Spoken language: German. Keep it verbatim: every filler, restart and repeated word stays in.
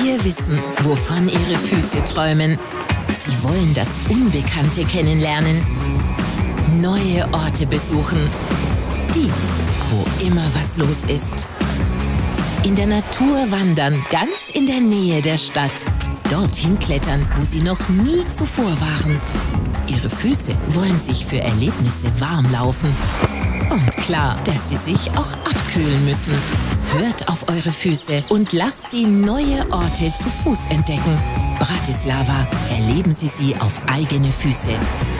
ihr wissen, wovon ihre Füße träumen. Sie wollen das Unbekannte kennenlernen, neue Orte besuchen, die, wo immer was los ist. In der Natur wandern, ganz in der Nähe der Stadt. Dorthin klettern, wo sie noch nie zuvor waren. Ihre Füße wollen sich für Erlebnisse warm laufen. Und klar, dass sie sich auch abkühlen müssen. Hört auf eure Füße und lasst sie neue Orte zu Fuß entdecken. Bratislava, erleben Sie sie auf eigene Füße.